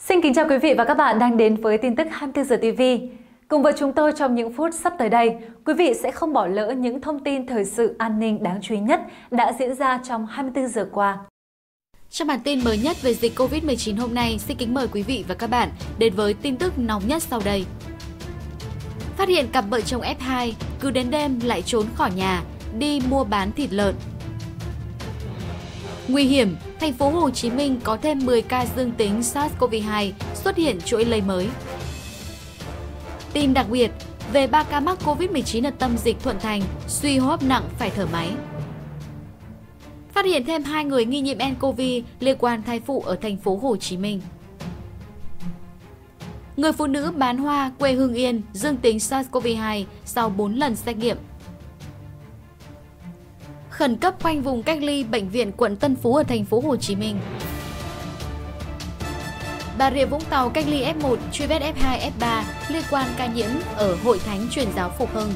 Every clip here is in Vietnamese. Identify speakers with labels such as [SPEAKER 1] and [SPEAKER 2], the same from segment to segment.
[SPEAKER 1] Xin kính chào quý vị và các bạn đang đến với tin tức 24 giờ TV. Cùng với chúng tôi trong những phút sắp tới đây, quý vị sẽ không bỏ lỡ những thông tin thời sự an ninh đáng chú ý nhất đã diễn ra trong 24 giờ qua.
[SPEAKER 2] Trong bản tin mới nhất về dịch Covid-19 hôm nay, xin kính mời quý vị và các bạn đến với tin tức nóng nhất sau đây. Phát hiện cặp vợ chồng F2 cứ đến đêm lại trốn khỏi nhà, đi mua bán thịt lợn. Nguy hiểm, thành phố Hồ Chí Minh có thêm 10 ca dương tính SARS-CoV-2, xuất hiện chuỗi lây mới. Tin đặc biệt, về 3 ca mắc Covid-19 ở tâm dịch Thuận Thành, suy hô hấp nặng phải thở máy. Phát hiện thêm 2 người nghi nhiễm nCoV liên quan thai phụ ở thành phố Hồ Chí Minh. Người phụ nữ bán hoa quê Hưng Yên dương tính SARS-CoV-2 sau 4 lần xét nghiệm. Khẩn cấp khoanh vùng cách ly bệnh viện quận Tân Phú ở thành phố Hồ Chí Minh. Bà Rịa Vũng Tàu cách ly F1, truy vết F2, F3 liên quan ca nhiễm ở Hội Thánh Truyền giáo Phục Hưng.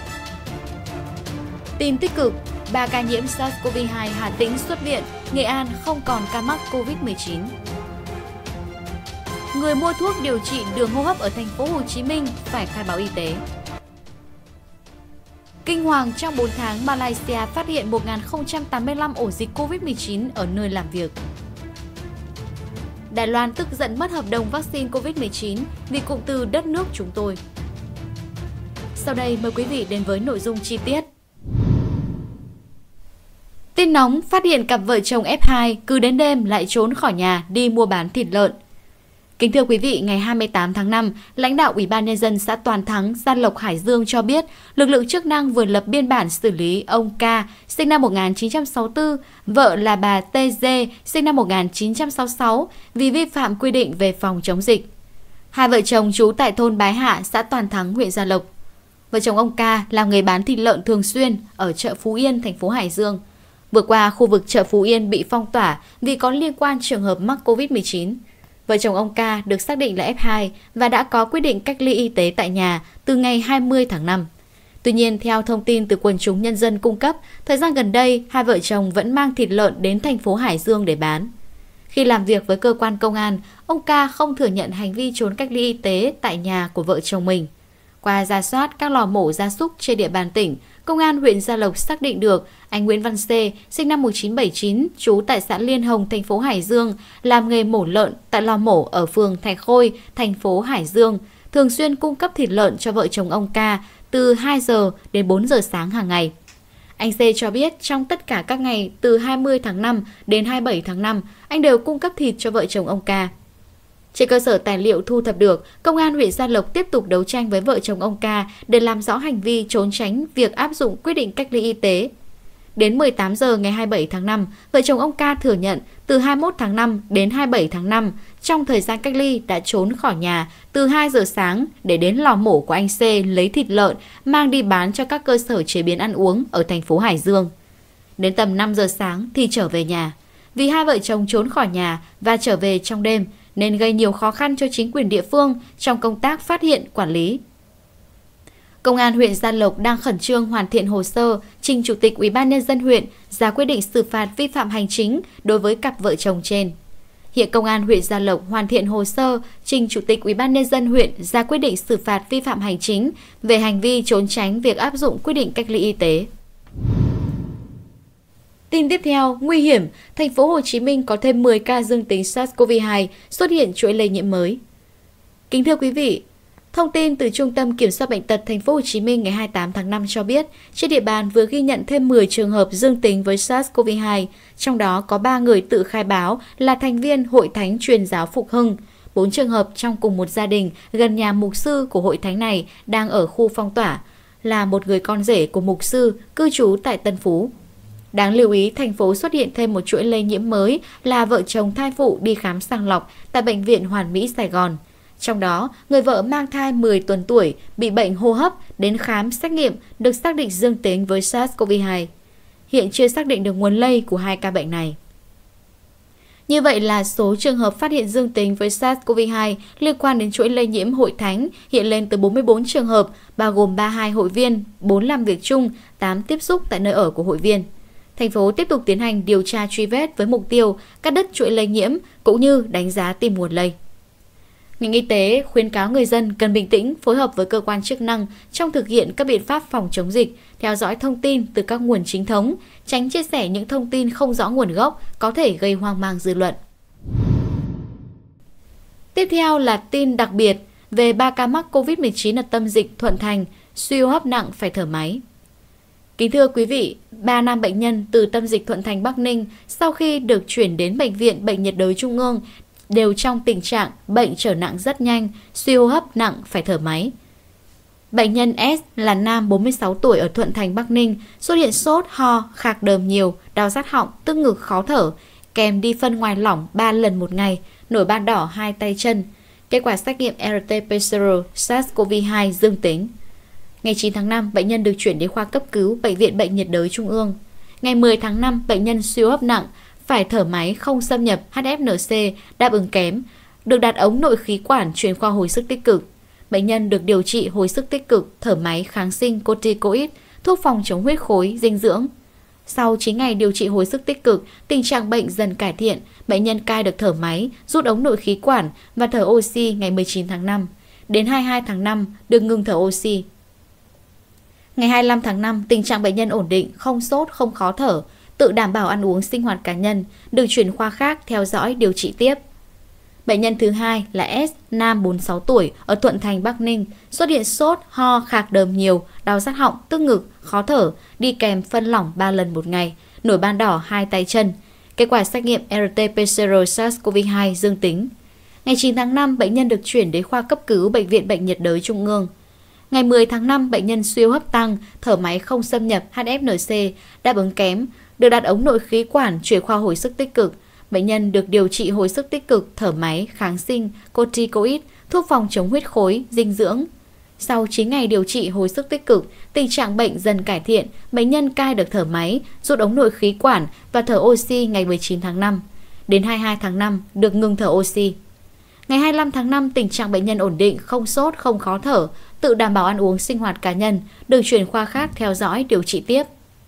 [SPEAKER 2] Tin tích cực, 3 ca nhiễm SARS-CoV-2 Hà Tĩnh xuất viện, Nghệ An không còn ca mắc Covid-19. Người mua thuốc điều trị đường hô hấp ở thành phố Hồ Chí Minh phải khai báo y tế. Kinh hoàng, trong 4 tháng, Malaysia phát hiện 1.085 ổ dịch Covid-19 ở nơi làm việc. Đài Loan tức giận mất hợp đồng vaccine Covid-19 vì cụm từ đất nước chúng tôi. Sau đây mời quý vị đến với nội dung chi tiết. Tin nóng, phát hiện cặp vợ chồng F2 cứ đến đêm lại trốn khỏi nhà đi mua bán thịt lợn. Kính thưa quý vị, ngày 28 tháng 5, lãnh đạo Ủy ban Nhân dân xã Toàn Thắng, Gia Lộc, Hải Dương cho biết lực lượng chức năng vừa lập biên bản xử lý ông K, sinh năm 1964, vợ là bà TG, sinh năm 1966, vì vi phạm quy định về phòng chống dịch. Hai vợ chồng trú tại thôn Bái Hạ, xã Toàn Thắng, huyện Gia Lộc. Vợ chồng ông K làm nghề bán thịt lợn thường xuyên ở chợ Phú Yên, thành phố Hải Dương. Vừa qua, khu vực chợ Phú Yên bị phong tỏa vì có liên quan trường hợp mắc Covid-19. Vợ chồng ông K được xác định là F2 và đã có quyết định cách ly y tế tại nhà từ ngày 20 tháng 5. Tuy nhiên, theo thông tin từ quần chúng nhân dân cung cấp, thời gian gần đây, hai vợ chồng vẫn mang thịt lợn đến thành phố Hải Dương để bán. Khi làm việc với cơ quan công an, ông K không thừa nhận hành vi trốn cách ly y tế tại nhà của vợ chồng mình. Qua rà soát các lò mổ gia súc trên địa bàn tỉnh, Công an huyện Gia Lộc xác định được anh Nguyễn Văn C, sinh năm 1979, trú tại xã Liên Hồng, thành phố Hải Dương, làm nghề mổ lợn tại lò mổ ở phường Thạch Khôi, thành phố Hải Dương, thường xuyên cung cấp thịt lợn cho vợ chồng ông K từ 2 giờ đến 4 giờ sáng hàng ngày. Anh C cho biết trong tất cả các ngày từ 20 tháng 5 đến 27 tháng 5, anh đều cung cấp thịt cho vợ chồng ông K. Trên cơ sở tài liệu thu thập được, Công an huyện Gia Lộc tiếp tục đấu tranh với vợ chồng ông K để làm rõ hành vi trốn tránh việc áp dụng quyết định cách ly y tế. Đến 18 giờ ngày 27 tháng 5, vợ chồng ông K thừa nhận từ 21 tháng 5 đến 27 tháng 5, trong thời gian cách ly đã trốn khỏi nhà từ 2 giờ sáng để đến lò mổ của anh C lấy thịt lợn mang đi bán cho các cơ sở chế biến ăn uống ở thành phố Hải Dương. Đến tầm 5 giờ sáng thì trở về nhà. Vì hai vợ chồng trốn khỏi nhà và trở về trong đêm, nên gây nhiều khó khăn cho chính quyền địa phương trong công tác phát hiện, quản lý. Công an huyện Gia Lộc đang khẩn trương hoàn thiện hồ sơ trình Chủ tịch Ủy ban Nhân dân huyện ra quyết định xử phạt vi phạm hành chính đối với cặp vợ chồng trên. Hiện Công an huyện Gia Lộc hoàn thiện hồ sơ trình Chủ tịch Ủy ban Nhân dân huyện ra quyết định xử phạt vi phạm hành chính về hành vi trốn tránh việc áp dụng quyết định cách ly y tế. Tin tiếp theo, nguy hiểm, thành phố Hồ Chí Minh có thêm 10 ca dương tính SARS-CoV-2 xuất hiện chuỗi lây nhiễm mới. Kính thưa quý vị, thông tin từ Trung tâm Kiểm soát bệnh tật thành phố Hồ Chí Minh ngày 28 tháng 5 cho biết, trên địa bàn vừa ghi nhận thêm 10 trường hợp dương tính với SARS-CoV-2, trong đó có 3 người tự khai báo là thành viên Hội Thánh Truyền giáo Phục Hưng. 4 trường hợp trong cùng một gia đình gần nhà mục sư của hội thánh này đang ở khu phong tỏa, là một người con rể của mục sư cư trú tại Tân Phú. Đáng lưu ý, thành phố xuất hiện thêm một chuỗi lây nhiễm mới là vợ chồng thai phụ đi khám sàng lọc tại Bệnh viện Hoàn Mỹ Sài Gòn. Trong đó, người vợ mang thai 10 tuần tuổi, bị bệnh hô hấp, đến khám xét nghiệm được xác định dương tính với SARS-CoV-2. Hiện chưa xác định được nguồn lây của hai ca bệnh này. Như vậy là số trường hợp phát hiện dương tính với SARS-CoV-2 liên quan đến chuỗi lây nhiễm Hội Thánh hiện lên từ 44 trường hợp, bao gồm 32 hội viên, 4 làm việc chung, 8 tiếp xúc tại nơi ở của hội viên. Thành phố tiếp tục tiến hành điều tra truy vết với mục tiêu cắt đứt chuỗi lây nhiễm cũng như đánh giá tìm nguồn lây. Ngành y tế khuyến cáo người dân cần bình tĩnh, phối hợp với cơ quan chức năng trong thực hiện các biện pháp phòng chống dịch, theo dõi thông tin từ các nguồn chính thống, tránh chia sẻ những thông tin không rõ nguồn gốc có thể gây hoang mang dư luận. Tiếp theo là tin đặc biệt về 3 ca mắc COVID-19 ở tâm dịch Thuận Thành, suy hô hấp nặng phải thở máy. Kính thưa quý vị, 3 nam bệnh nhân từ tâm dịch Thuận Thành Bắc Ninh sau khi được chuyển đến Bệnh viện Bệnh nhiệt đới Trung ương đều trong tình trạng bệnh trở nặng rất nhanh, suy hô hấp nặng phải thở máy. Bệnh nhân S là nam 46 tuổi ở Thuận Thành Bắc Ninh, xuất hiện sốt, ho, khạc đờm nhiều, đau rát họng, tức ngực khó thở, kèm đi phân ngoài lỏng 3 lần một ngày, nổi ban đỏ 2 tay chân. Kết quả xét nghiệm RT-PCR SARS-CoV-2 dương tính. Ngày 9 tháng 5, bệnh nhân được chuyển đến khoa cấp cứu Bệnh viện Bệnh nhiệt đới Trung ương. Ngày 10 tháng 5, bệnh nhân suy hô hấp nặng, phải thở máy không xâm nhập HFNC, đáp ứng kém, được đặt ống nội khí quản chuyển khoa hồi sức tích cực. Bệnh nhân được điều trị hồi sức tích cực, thở máy, kháng sinh, corticoid, thuốc phòng chống huyết khối, dinh dưỡng. Sau 9 ngày điều trị hồi sức tích cực, tình trạng bệnh dần cải thiện, bệnh nhân cai được thở máy, rút ống nội khí quản và thở oxy ngày 19 tháng 5. Đến 22 tháng 5, được ngừng thở oxy. Ngày 25 tháng 5, tình trạng bệnh nhân ổn định, không sốt, không khó thở, tự đảm bảo ăn uống sinh hoạt cá nhân, được chuyển khoa khác theo dõi điều trị tiếp. Bệnh nhân thứ hai là S, nam 46 tuổi, ở Thuận Thành, Bắc Ninh, xuất hiện sốt, ho, khạc đờm nhiều, đau rát họng, tức ngực, khó thở, đi kèm phân lỏng 3 lần một ngày, nổi ban đỏ 2 tay chân. Kết quả xét nghiệm RT-PCR SARS-CoV-2 dương tính. Ngày 9 tháng 5, bệnh nhân được chuyển đến khoa cấp cứu Bệnh viện Bệnh nhiệt đới Trung ương. Ngày 10 tháng 5, bệnh nhân suy hô hấp tăng, thở máy không xâm nhập HFNC, đáp ứng kém, được đặt ống nội khí quản chuyển khoa hồi sức tích cực. Bệnh nhân được điều trị hồi sức tích cực, thở máy, kháng sinh, corticoid, thuốc phòng chống huyết khối, dinh dưỡng. Sau 9 ngày điều trị hồi sức tích cực, tình trạng bệnh dần cải thiện, bệnh nhân cai được thở máy, rút ống nội khí quản và thở oxy ngày 19 tháng 5. Đến 22 tháng 5, được ngừng thở oxy. Ngày 25 tháng 5, tình trạng bệnh nhân ổn định, không sốt, không khó thở, tự đảm bảo ăn uống sinh hoạt cá nhân, được chuyển khoa khác theo dõi điều trị tiếp.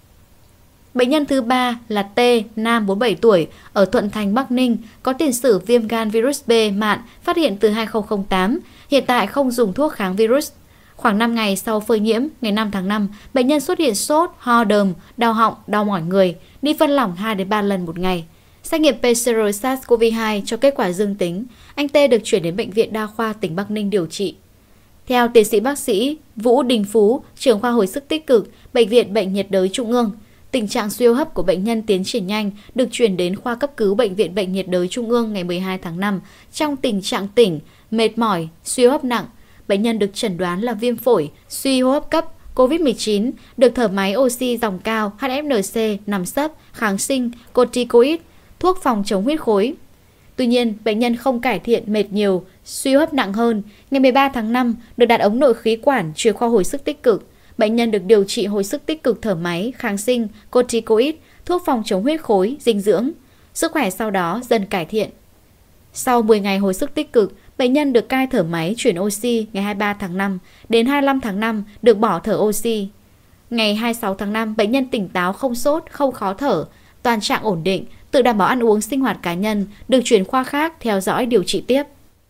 [SPEAKER 2] Bệnh nhân thứ 3 là T, nam 47 tuổi, ở Thuận Thành, Bắc Ninh, có tiền sử viêm gan virus B mạn phát hiện từ 2008, hiện tại không dùng thuốc kháng virus. Khoảng 5 ngày sau phơi nhiễm, ngày 5 tháng 5, bệnh nhân xuất hiện sốt, ho đờm, đau họng, đau mỏi người, đi phân lỏng 2-3 lần một ngày. Xét nghiệm PCR SARS-CoV-2 cho kết quả dương tính, anh T được chuyển đến Bệnh viện Đa khoa tỉnh Bắc Ninh điều trị. Theo tiến sĩ bác sĩ Vũ Đình Phú, trưởng khoa hồi sức tích cực, Bệnh viện Bệnh nhiệt đới Trung ương, tình trạng suy hô hấp của bệnh nhân tiến triển nhanh, được chuyển đến khoa cấp cứu Bệnh viện Bệnh nhiệt đới Trung ương ngày 12 tháng 5 trong tình trạng tỉnh, mệt mỏi, suy hô hấp nặng. Bệnh nhân được chẩn đoán là viêm phổi, suy hô hấp cấp, COVID-19, được thở máy oxy dòng cao, HFNC, nằm sấp, kháng sinh, corticoid, thuốc phòng chống huyết khối. Tuy nhiên, bệnh nhân không cải thiện, mệt nhiều, suy hô hấp nặng hơn. Ngày 13 tháng 5, được đặt ống nội khí quản chuyển khoa hồi sức tích cực. Bệnh nhân được điều trị hồi sức tích cực thở máy, kháng sinh, corticoid, thuốc phòng chống huyết khối, dinh dưỡng. Sức khỏe sau đó dần cải thiện. Sau 10 ngày hồi sức tích cực, bệnh nhân được cai thở máy chuyển oxy ngày 23 tháng 5, đến 25 tháng 5 được bỏ thở oxy. Ngày 26 tháng 5, bệnh nhân tỉnh táo, không sốt, không khó thở, toàn trạng ổn định, tự đảm bảo ăn uống sinh hoạt cá nhân, được chuyển khoa khác theo dõi điều trị tiếp.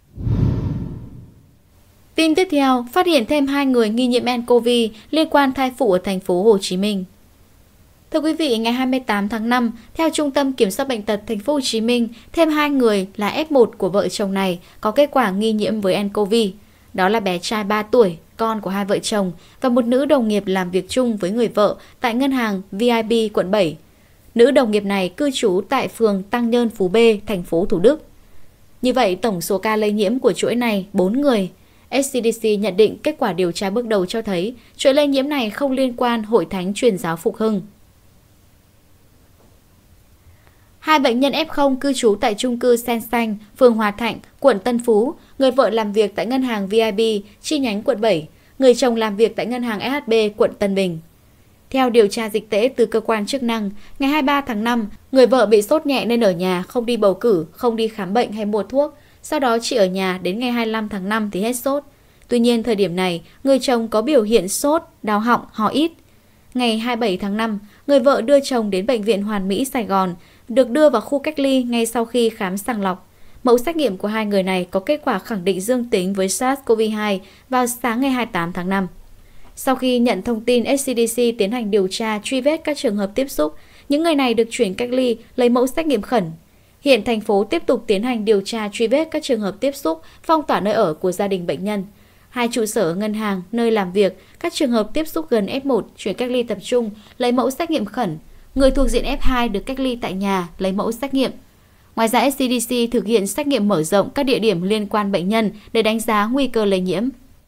[SPEAKER 2] Tin tiếp theo, phát hiện thêm 2 người nghi nhiễm nCoV liên quan thai phụ ở thành phố Hồ Chí Minh. Thưa quý vị, ngày 28 tháng 5, theo Trung tâm Kiểm soát Bệnh tật thành phố Hồ Chí Minh, thêm 2 người là F1 của vợ chồng này có kết quả nghi nhiễm với nCoV. Đó là bé trai 3 tuổi, con của hai vợ chồng, và một nữ đồng nghiệp làm việc chung với người vợ tại ngân hàng VIB quận 7. Nữ đồng nghiệp này cư trú tại phường Tăng Nhơn, Phú B, thành phố Thủ Đức. Như vậy, tổng số ca lây nhiễm của chuỗi này 4 người. SCDC nhận định kết quả điều tra bước đầu cho thấy chuỗi lây nhiễm này không liên quan Hội Thánh Truyền giáo Phục Hưng. 2 bệnh nhân F0 cư trú tại chung cư Sen Xanh, phường Hòa Thạnh, quận Tân Phú, người vợ làm việc tại ngân hàng VIB, chi nhánh quận 7, người chồng làm việc tại ngân hàng SHB, quận Tân Bình. Theo điều tra dịch tễ từ cơ quan chức năng, ngày 23 tháng 5, người vợ bị sốt nhẹ nên ở nhà, không đi bầu cử, không đi khám bệnh hay mua thuốc. Sau đó chị ở nhà đến ngày 25 tháng 5 thì hết sốt. Tuy nhiên thời điểm này, người chồng có biểu hiện sốt, đau họng, ho ít. Ngày 27 tháng 5, người vợ đưa chồng đến Bệnh viện Hoàn Mỹ, Sài Gòn, được đưa vào khu cách ly ngay sau khi khám sàng lọc. Mẫu xét nghiệm của hai người này có kết quả khẳng định dương tính với SARS-CoV-2 vào sáng ngày 28 tháng 5. Sau khi nhận thông tin, SCDC tiến hành điều tra truy vết các trường hợp tiếp xúc. Những người này được chuyển cách ly, lấy mẫu xét nghiệm khẩn. Hiện thành phố tiếp tục tiến hành điều tra truy vết các trường hợp tiếp xúc, phong tỏa nơi ở của gia đình bệnh nhân. 2 trụ sở ngân hàng, nơi làm việc, các trường hợp tiếp xúc gần F1 chuyển cách ly tập trung, lấy mẫu xét nghiệm khẩn. Người thuộc diện F2 được cách ly tại nhà, lấy mẫu xét nghiệm. Ngoài ra, SCDC thực hiện xét nghiệm mở rộng các địa điểm liên quan bệnh nhân để đánh giá nguy cơ lây nhiễm.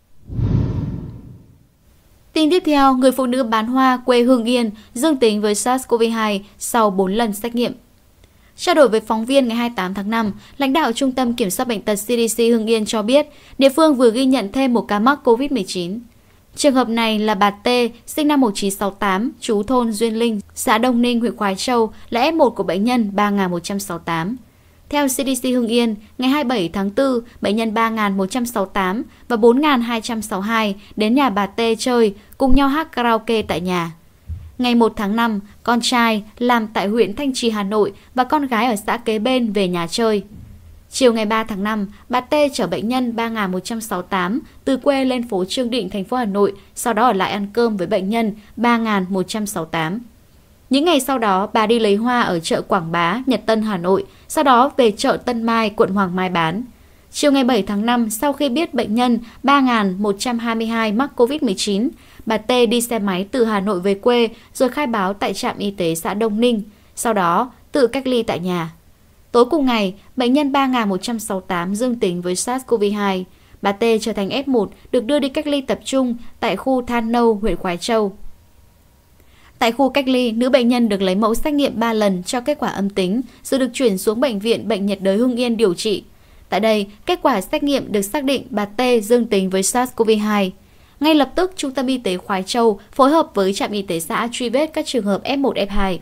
[SPEAKER 2] Tin tiếp theo, người phụ nữ bán hoa quê Hưng Yên dương tính với SARS-CoV-2 sau 4 lần xét nghiệm. Trao đổi với phóng viên ngày 28 tháng 5, lãnh đạo Trung tâm Kiểm soát Bệnh tật CDC Hưng Yên cho biết địa phương vừa ghi nhận thêm một ca mắc COVID-19. Trường hợp này là bà T, sinh năm 1968, trú thôn Duyên Linh, xã Đông Ninh, huyện Khoái Châu, là F1 của bệnh nhân 3168. Theo CDC Hưng Yên, ngày 27 tháng 4, bệnh nhân 3168 và 4262 đến nhà bà T chơi, cùng nhau hát karaoke tại nhà. Ngày 1 tháng 5, con trai làm tại huyện Thanh Trì, Hà Nội và con gái ở xã kế bên về nhà chơi. Chiều ngày 3 tháng 5, bà T chở bệnh nhân 3168 từ quê lên phố Trương Định, thành phố Hà Nội, sau đó ở lại ăn cơm với bệnh nhân 3168. Những ngày sau đó, bà đi lấy hoa ở chợ Quảng Bá, Nhật Tân, Hà Nội, sau đó về chợ Tân Mai, quận Hoàng Mai bán. Chiều ngày 7 tháng 5, sau khi biết bệnh nhân 3122 mắc COVID-19, bà T đi xe máy từ Hà Nội về quê rồi khai báo tại trạm y tế xã Đông Ninh, sau đó tự cách ly tại nhà. Tối cùng ngày, bệnh nhân 3168 dương tính với SARS-CoV-2. Bà T trở thành F1 được đưa đi cách ly tập trung tại khu Than Nâu, huyện Khoái Châu. Tại khu cách ly, nữ bệnh nhân được lấy mẫu xét nghiệm 3 lần cho kết quả âm tính, rồi được chuyển xuống Bệnh viện Bệnh nhiệt đới Hưng Yên điều trị. Tại đây, kết quả xét nghiệm được xác định bà T dương tính với SARS-CoV-2. Ngay lập tức, Trung tâm Y tế Khoái Châu phối hợp với trạm y tế xã truy vết các trường hợp F1, F2.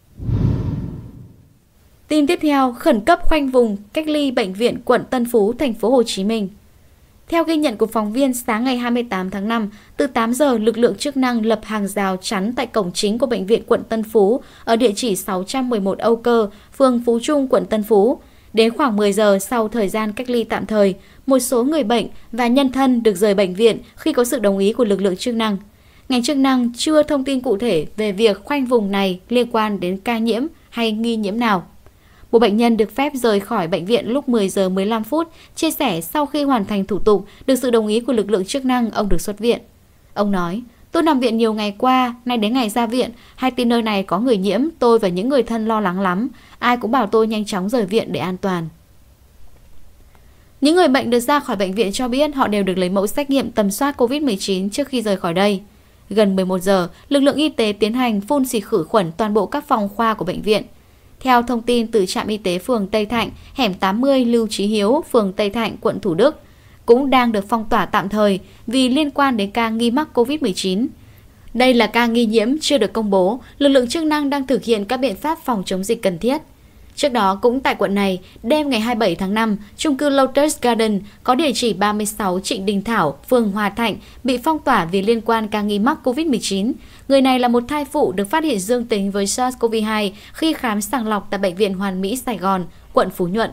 [SPEAKER 2] Tin tiếp theo, khẩn cấp khoanh vùng cách ly bệnh viện quận Tân Phú, thành phố Hồ Chí Minh. Theo ghi nhận của phóng viên, sáng ngày 28 tháng 5, từ 8 giờ, lực lượng chức năng lập hàng rào chắn tại cổng chính của bệnh viện quận Tân Phú ở địa chỉ 611 Âu Cơ, phường Phú Trung, quận Tân Phú. Đến khoảng 10 giờ sau thời gian cách ly tạm thời, một số người bệnh và nhân thân được rời bệnh viện khi có sự đồng ý của lực lượng chức năng. Ngành chức năng chưa thông tin cụ thể về việc khoanh vùng này liên quan đến ca nhiễm hay nghi nhiễm nào. Một bệnh nhân được phép rời khỏi bệnh viện lúc 10 giờ 15 phút, chia sẻ sau khi hoàn thành thủ tục, được sự đồng ý của lực lượng chức năng, ông được xuất viện. Ông nói, tôi nằm viện nhiều ngày qua, nay đến ngày ra viện, hay tin nơi này có người nhiễm, tôi và những người thân lo lắng lắm, ai cũng bảo tôi nhanh chóng rời viện để an toàn. Những người bệnh được ra khỏi bệnh viện cho biết họ đều được lấy mẫu xét nghiệm tầm soát COVID-19 trước khi rời khỏi đây. Gần 11 giờ, lực lượng y tế tiến hành phun xịt khử khuẩn toàn bộ các phòng khoa của bệnh viện. Theo thông tin từ trạm y tế phường Tây Thạnh, hẻm 80 Lưu Chí Hiếu, phường Tây Thạnh, quận Thủ Đức, cũng đang được phong tỏa tạm thời vì liên quan đến ca nghi mắc COVID-19. Đây là ca nghi nhiễm chưa được công bố, lực lượng chức năng đang thực hiện các biện pháp phòng chống dịch cần thiết. Trước đó, cũng tại quận này, đêm ngày 27 tháng 5, chung cư Lotus Garden có địa chỉ 36 Trịnh Đình Thảo, phường Hòa Thạnh bị phong tỏa vì liên quan ca nghi mắc COVID-19. Người này là một thai phụ được phát hiện dương tính với SARS-CoV-2 khi khám sàng lọc tại Bệnh viện Hoàn Mỹ Sài Gòn, quận Phú Nhuận.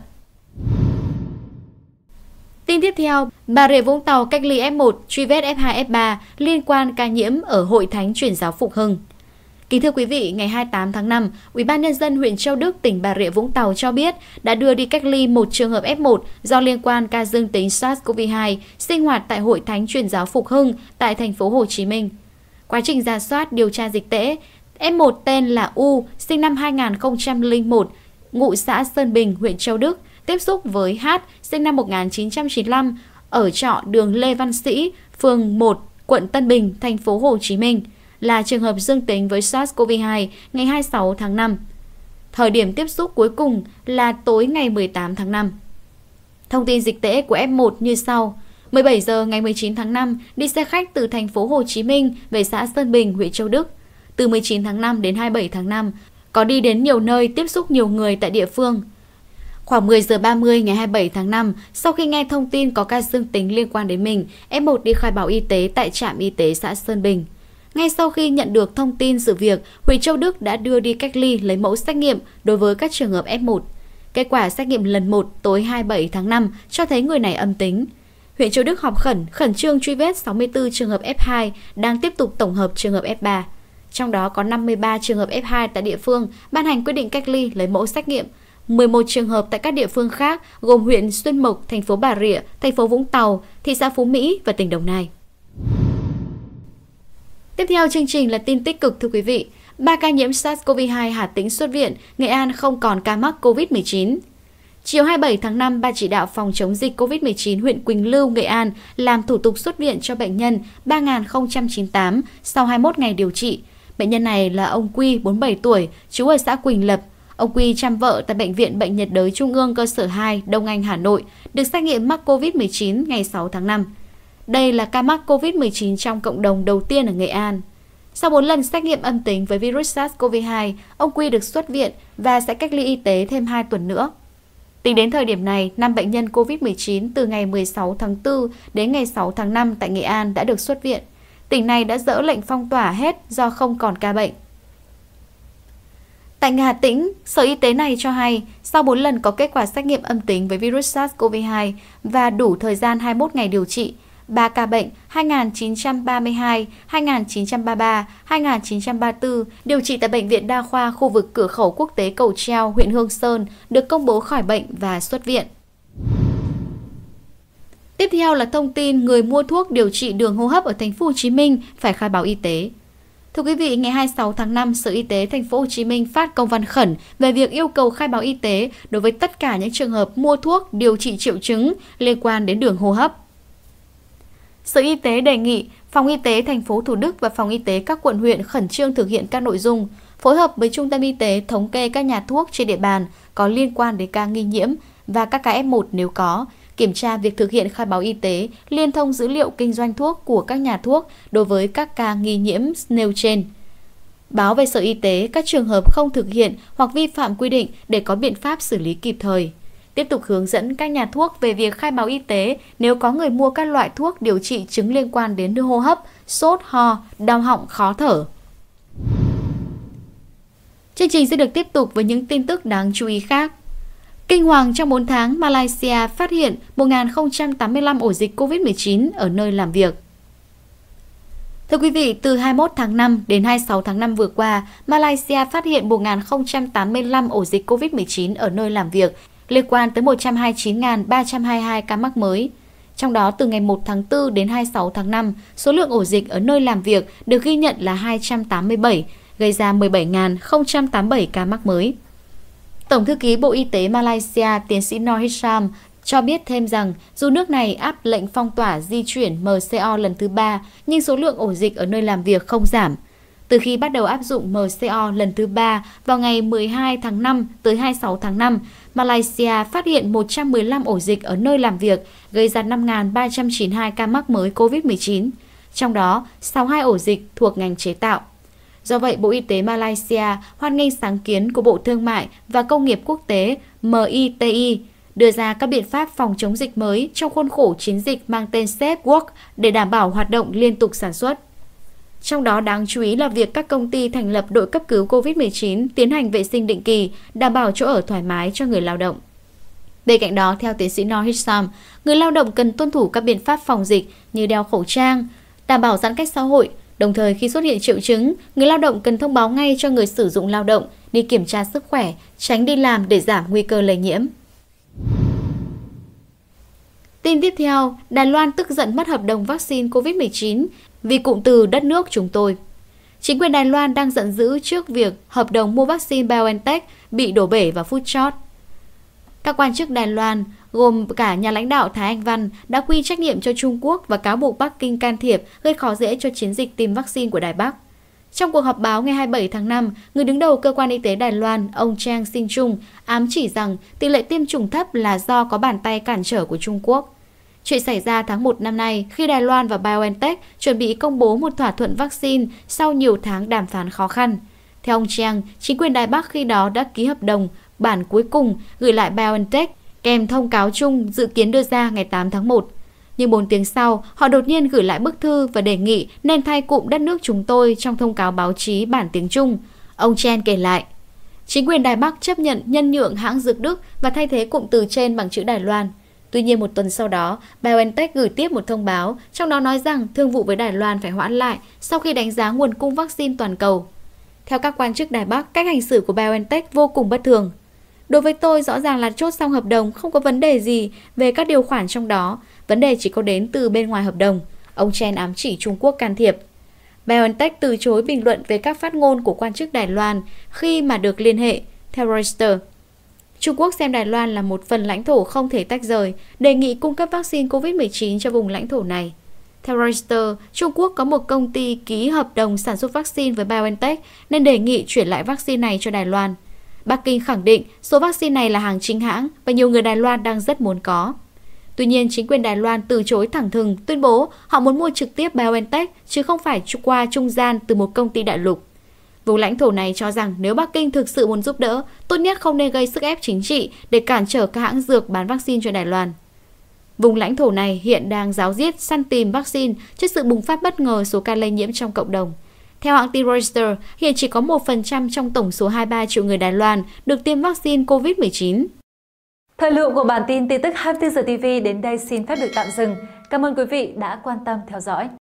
[SPEAKER 2] Tin tiếp theo, Bà Rịa Vũng Tàu cách ly F1, truy vết F2, F3 liên quan ca nhiễm ở Hội Thánh Truyền giáo Phục Hưng. Kính thưa quý vị, ngày 28 tháng 5, UBND huyện Châu Đức, tỉnh Bà Rịa Vũng Tàu cho biết đã đưa đi cách ly một trường hợp F1 do liên quan ca dương tính SARS-CoV-2 sinh hoạt tại Hội Thánh Truyền giáo Phục Hưng tại thành phố Hồ Chí Minh. Quá trình rà soát điều tra dịch tễ, F1 tên là U, sinh năm 2001, ngụ xã Sơn Bình, huyện Châu Đức, tiếp xúc với H, sinh năm 1995, ở trọ đường Lê Văn Sĩ, phường 1, quận Tân Bình, thành phố Hồ Chí Minh, là trường hợp dương tính với SARS-CoV-2 ngày 26 tháng 5. Thời điểm tiếp xúc cuối cùng là tối ngày 18 tháng 5. Thông tin dịch tễ của F1 như sau. 17 giờ ngày 19 tháng 5, đi xe khách từ thành phố Hồ Chí Minh về xã Sơn Bình, huyện Châu Đức. Từ 19 tháng 5 đến 27 tháng 5, có đi đến nhiều nơi tiếp xúc nhiều người tại địa phương. Khoảng 10 giờ 30 ngày 27 tháng 5, sau khi nghe thông tin có ca dương tính liên quan đến mình, F1 đi khai báo y tế tại trạm y tế xã Sơn Bình. Ngay sau khi nhận được thông tin sự việc, huyện Châu Đức đã đưa đi cách ly lấy mẫu xét nghiệm đối với các trường hợp F1. Kết quả xét nghiệm lần 1 tối 27 tháng 5 cho thấy người này âm tính. Huyện Châu Đức họp khẩn trương truy vết 64 trường hợp F2 đang tiếp tục tổng hợp trường hợp F3. Trong đó có 53 trường hợp F2 tại địa phương ban hành quyết định cách ly lấy mẫu xét nghiệm. 11 trường hợp tại các địa phương khác gồm huyện Xuyên Mộc, thành phố Bà Rịa, thành phố Vũng Tàu, thị xã Phú Mỹ và tỉnh Đồng Nai. Tiếp theo chương trình là tin tích cực thưa quý vị. 3 ca nhiễm SARS-CoV-2 Hà Tĩnh xuất viện, Nghệ An không còn ca mắc COVID-19. Chiều 27 tháng 5, Ban chỉ đạo phòng chống dịch COVID-19 huyện Quỳnh Lưu, Nghệ An làm thủ tục xuất viện cho bệnh nhân 3098 sau 21 ngày điều trị. Bệnh nhân này là ông Quy, 47 tuổi, trú ở xã Quỳnh Lập. Ông Quy chăm vợ tại Bệnh viện Bệnh nhiệt đới Trung ương cơ sở 2, Đông Anh, Hà Nội, được xét nghiệm mắc COVID-19 ngày 6 tháng 5. Đây là ca mắc COVID-19 trong cộng đồng đầu tiên ở Nghệ An. Sau 4 lần xét nghiệm âm tính với virus SARS-CoV-2, ông Quy được xuất viện và sẽ cách ly y tế thêm 2 tuần nữa. Tính đến thời điểm này, 5 bệnh nhân COVID-19 từ ngày 16 tháng 4 đến ngày 6 tháng 5 tại Nghệ An đã được xuất viện. Tỉnh này đã dỡ lệnh phong tỏa hết do không còn ca bệnh. Tại Hà Tĩnh, Sở Y tế này cho hay, sau 4 lần có kết quả xét nghiệm âm tính với virus SARS-CoV-2 và đủ thời gian 21 ngày điều trị, 3 ca bệnh 2932, 2933, 2934 điều trị tại Bệnh viện Đa khoa khu vực Cửa khẩu Quốc tế Cầu Treo, huyện Hương Sơn được công bố khỏi bệnh và xuất viện. Tiếp theo là thông tin người mua thuốc điều trị đường hô hấp ở thành phố Hồ Chí Minh phải khai báo y tế. Thưa quý vị, ngày 26 tháng 5, Sở Y tế thành phố Hồ Chí Minh phát công văn khẩn về việc yêu cầu khai báo y tế đối với tất cả những trường hợp mua thuốc điều trị triệu chứng liên quan đến đường hô hấp. Sở Y tế đề nghị Phòng Y tế thành phố Thủ Đức và Phòng Y tế các quận huyện khẩn trương thực hiện các nội dung, phối hợp với Trung tâm Y tế thống kê các nhà thuốc trên địa bàn có liên quan đến ca nghi nhiễm và các ca F1 nếu có, kiểm tra việc thực hiện khai báo y tế, liên thông dữ liệu kinh doanh thuốc của các nhà thuốc đối với các ca nghi nhiễm nêu trên. Báo về Sở Y tế các trường hợp không thực hiện hoặc vi phạm quy định để có biện pháp xử lý kịp thời. Tiếp tục hướng dẫn các nhà thuốc về việc khai báo y tế nếu có người mua các loại thuốc điều trị chứng liên quan đến đường hô hấp, sốt, ho, đau họng, khó thở. Chương trình sẽ được tiếp tục với những tin tức đáng chú ý khác. Kinh hoàng trong 4 tháng, Malaysia phát hiện 1.085 ổ dịch COVID-19 ở nơi làm việc. Thưa quý vị, từ 21 tháng 5 đến 26 tháng 5 vừa qua, Malaysia phát hiện 1.085 ổ dịch COVID-19 ở nơi làm việc, liên quan tới 129.322 ca mắc mới. Trong đó, từ ngày 1 tháng 4 đến 26 tháng 5, số lượng ổ dịch ở nơi làm việc được ghi nhận là 287, gây ra 17.087 ca mắc mới. Tổng thư ký Bộ Y tế Malaysia, tiến sĩ Noor Hisham, cho biết thêm rằng dù nước này áp lệnh phong tỏa di chuyển MCO lần thứ 3, nhưng số lượng ổ dịch ở nơi làm việc không giảm. Từ khi bắt đầu áp dụng MCO lần thứ 3 vào ngày 12 tháng 5 tới 26 tháng 5, Malaysia phát hiện 115 ổ dịch ở nơi làm việc, gây ra 5.392 ca mắc mới COVID-19, trong đó 62 ổ dịch thuộc ngành chế tạo. Do vậy, Bộ Y tế Malaysia hoan nghênh sáng kiến của Bộ Thương mại và Công nghiệp Quốc tế MITI đưa ra các biện pháp phòng chống dịch mới trong khuôn khổ chiến dịch mang tên Safe Work để đảm bảo hoạt động liên tục sản xuất. Trong đó đáng chú ý là việc các công ty thành lập đội cấp cứu COVID-19 tiến hành vệ sinh định kỳ, đảm bảo chỗ ở thoải mái cho người lao động. Bên cạnh đó, theo tiến sĩ Noor Hisham, người lao động cần tuân thủ các biện pháp phòng dịch như đeo khẩu trang, đảm bảo giãn cách xã hội. Đồng thời, khi xuất hiện triệu chứng, người lao động cần thông báo ngay cho người sử dụng lao động, đi kiểm tra sức khỏe, tránh đi làm để giảm nguy cơ lây nhiễm. Tin tiếp theo, Đài Loan tức giận mất hợp đồng vaccine COVID-19 vì cụm từ đất nước chúng tôi. Chính quyền Đài Loan đang giận dữ trước việc hợp đồng mua vaccine BioNTech bị đổ bể vào phút chót. Các quan chức Đài Loan, gồm cả nhà lãnh đạo Thái Anh Văn, đã quy trách nhiệm cho Trung Quốc và cáo buộc Bắc Kinh can thiệp gây khó dễ cho chiến dịch tiêm vaccine của Đài Bắc. Trong cuộc họp báo ngày 27 tháng 5, người đứng đầu cơ quan y tế Đài Loan, ông Chang Xin-chung, ám chỉ rằng tỷ lệ tiêm chủng thấp là do có bàn tay cản trở của Trung Quốc. Chuyện xảy ra tháng 1 năm nay khi Đài Loan và BioNTech chuẩn bị công bố một thỏa thuận vaccine sau nhiều tháng đàm phán khó khăn. Theo ông Chang, chính quyền Đài Bắc khi đó đã ký hợp đồng bản cuối cùng gửi lại BioNTech kèm thông cáo chung dự kiến đưa ra ngày 8 tháng 1. Nhưng 4 tiếng sau, họ đột nhiên gửi lại bức thư và đề nghị nên thay cụm đất nước chúng tôi trong thông cáo báo chí bản tiếng Trung. Ông Chen kể lại, Chính quyền Đài Bắc chấp nhận nhân nhượng hãng dược Đức và thay thế cụm từ trên bằng chữ Đài Loan. Tuy nhiên một tuần sau đó, BioNTech gửi tiếp một thông báo, trong đó nói rằng thương vụ với Đài Loan phải hoãn lại sau khi đánh giá nguồn cung vaccine toàn cầu. Theo các quan chức Đài Bắc, cách hành xử của BioNTech vô cùng bất thường. Đối với tôi, rõ ràng là chốt xong hợp đồng, không có vấn đề gì về các điều khoản trong đó. Vấn đề chỉ có đến từ bên ngoài hợp đồng. Ông Chen ám chỉ Trung Quốc can thiệp. BioNTech từ chối bình luận về các phát ngôn của quan chức Đài Loan khi mà được liên hệ, theo Reuters. Trung Quốc xem Đài Loan là một phần lãnh thổ không thể tách rời, đề nghị cung cấp vaccine COVID-19 cho vùng lãnh thổ này. Theo Reuters, Trung Quốc có một công ty ký hợp đồng sản xuất vaccine với BioNTech nên đề nghị chuyển lại vaccine này cho Đài Loan. Bắc Kinh khẳng định số vaccine này là hàng chính hãng và nhiều người Đài Loan đang rất muốn có. Tuy nhiên, chính quyền Đài Loan từ chối thẳng thừng, tuyên bố họ muốn mua trực tiếp BioNTech chứ không phải qua trung gian từ một công ty đại lục. Vùng lãnh thổ này cho rằng nếu Bắc Kinh thực sự muốn giúp đỡ, tốt nhất không nên gây sức ép chính trị để cản trở các hãng dược bán vaccine cho Đài Loan. Vùng lãnh thổ này hiện đang ráo riết săn tìm vaccine trước sự bùng phát bất ngờ số ca lây nhiễm trong cộng đồng. Theo hãng tin Reuters, hiện chỉ có 1% trong tổng số 23 triệu người Đài Loan được tiêm vaccine COVID-19.
[SPEAKER 1] Thời lượng của bản tin tin tức 24 giờ TV đến đây xin phép được tạm dừng. Cảm ơn quý vị đã quan tâm theo dõi.